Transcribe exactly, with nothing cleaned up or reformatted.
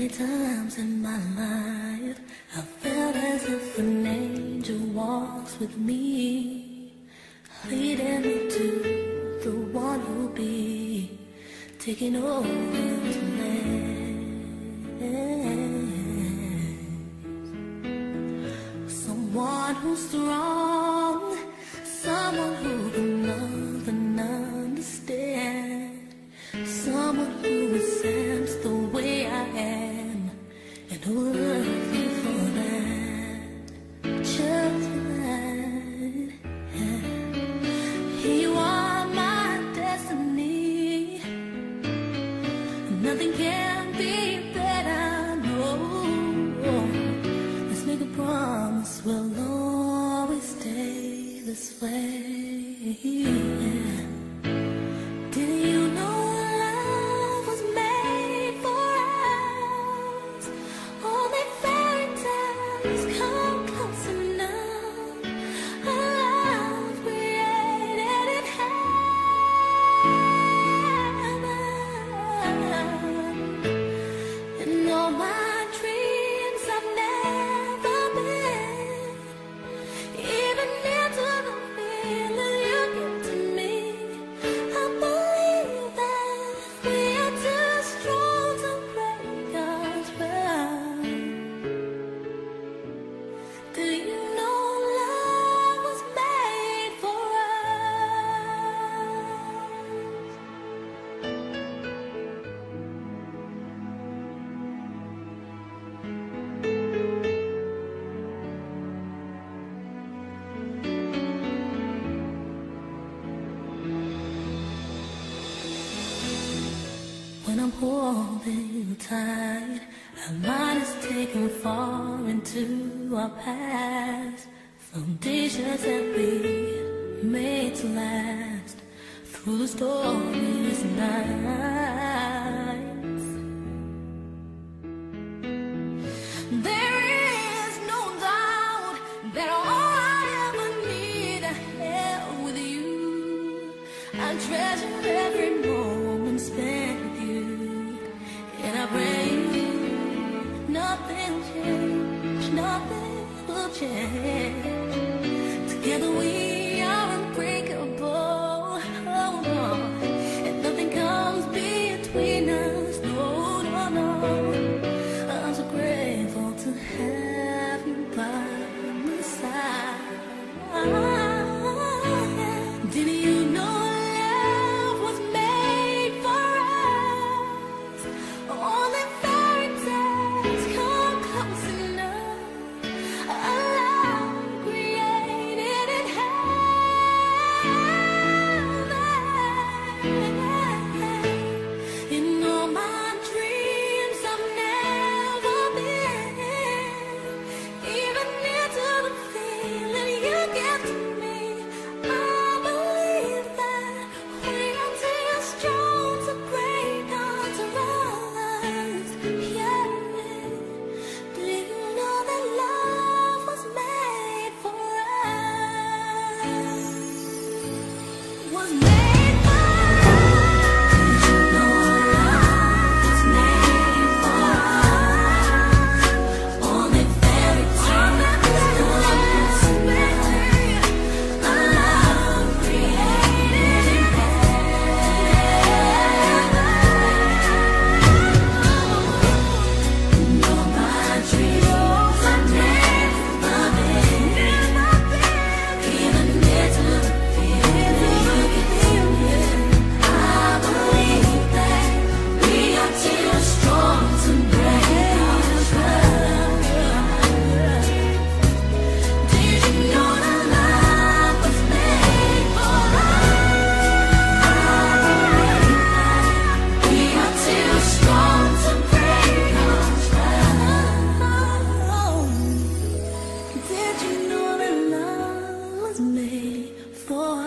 Many times in my life I felt as if an angel walks with me, leading me to the one who'll be taking over his land. Someone who's strong, someone who can love and understand, someone who will sense the way I am and who will love you for that, just for that. Yeah. You are my destiny, nothing can be better, no. Let's make a promise we'll always stay this way. Yeah. Did you know love was made for us? Only fairy tales come close enough. A love created in heaven. In all my dreams I've never been, even near to the feeling you give to me. I believe that we are too strong to break us down. Do you know love was made for when I'm holding you tight? Our mind is taken far into our past, foundations that we made to last through the stormiest nights. There is no doubt that all I ever need I have with you. I treasure every moment spent with you, and I pray nothing will change, nothing will change. Together we are unbreakable, oh no, and nothing comes between us, no, no, no. I'm so grateful to have you by my side. Did you know love was made for us? Only fairy tales come close enough. A love created in heaven. In all my dreams I've never been, even near to the feeling you give to me. I believe that we are too strong to break us rise. Yeah. Do you know that love was made for us? Was made for us. Did you know love was made for us? Only fairy tales come made. A love created in heaven. No, my dreams are never been, even near to the feeling you give me. I believe that we are too strong to break our trust. Did you know that love was made for us? I believe that we are too strong to break our trust. Did you know that love was made for us?